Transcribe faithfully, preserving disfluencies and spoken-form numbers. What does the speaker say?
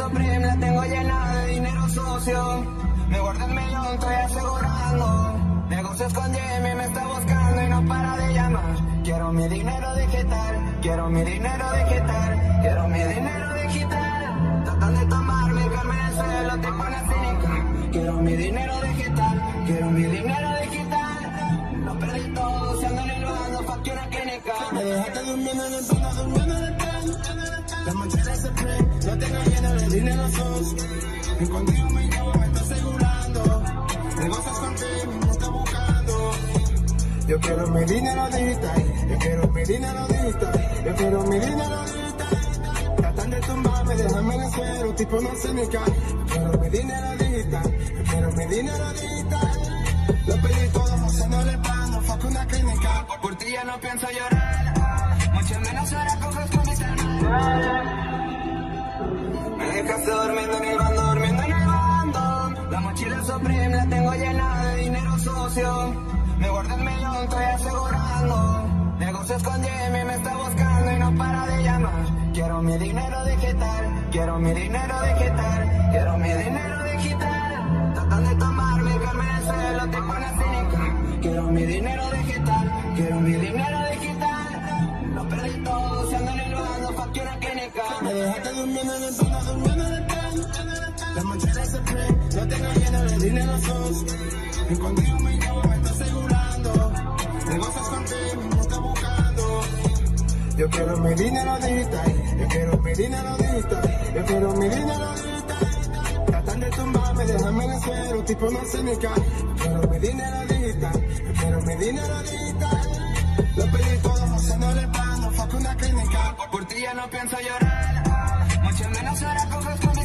Supreme la tengo llena de dinero sucio. Me guardo el millón, estoy asegurando. Negocios con Jimmy, me está buscando y no para de llamar. Quiero mi dinero digital, quiero mi dinero digital, quiero mi dinero digital. Tratan de tomarme, verme en el suelo, te pones cínica. Quiero mi dinero digital, quiero mi dinero digital. Lo perdí todo, se andan en el bando, fuck you, una clínica. Me dejaste durmiendo en el piano, durmiendo en el tren. La mochila Supreme, lo tengo lleno de dinero sos. Encontré un millón, me está asegurando. Negocios con Jimmy, me está buscando. Yo quiero mi dinero digital, yo quiero mi dinero digital, yo quiero mi dinero digital. Tratan de tumbarme, déjame en el suelo, tipo no cínica. Yo quiero mi dinero digital, yo quiero mi dinero digital. Lo pedí todo, mozándole el plano, fuck una clínica. Por ti ya no pienso llorar, mucho menos ahora coges con mis hermanos. Me dejaste durmiendo en el bando, durmiendo en el bando. La mochila Supreme la tengo llena de dinero sucio. Me guardo el millón, estoy asegurando. Negocios con Jimmy, me está buscando y no para de llamar. Quiero mi dinero digital, quiero mi dinero digital, quiero mi dinero digital. Tratan de tomarme, verme en el suelo, te pones cínica. Quiero mi dinero digital, quiero mi dinero digital. Lo perdí todo, se andan en el bando, fuck you, una clínica. Me dejaste durmiendo en el piano, durmiendo en el tren. La mochila Supreme, lo tengo lleno de dinero sos. Encontré un millón, me está asegurando. Negocios con Jimmy, me está buscando. Yo quiero mi dinero digital, yo quiero mi dinero digital, yo quiero mi dinero digital. Tratan de tumbarme, déjame en el suelo, tipo no cínica. Yo quiero mi dinero digital, yo quiero mi dinero digital. Lo pedí todo, mozándole el plano, fuck una clínica. Por ti ya no pienso llorar, mucho menos ahora coges con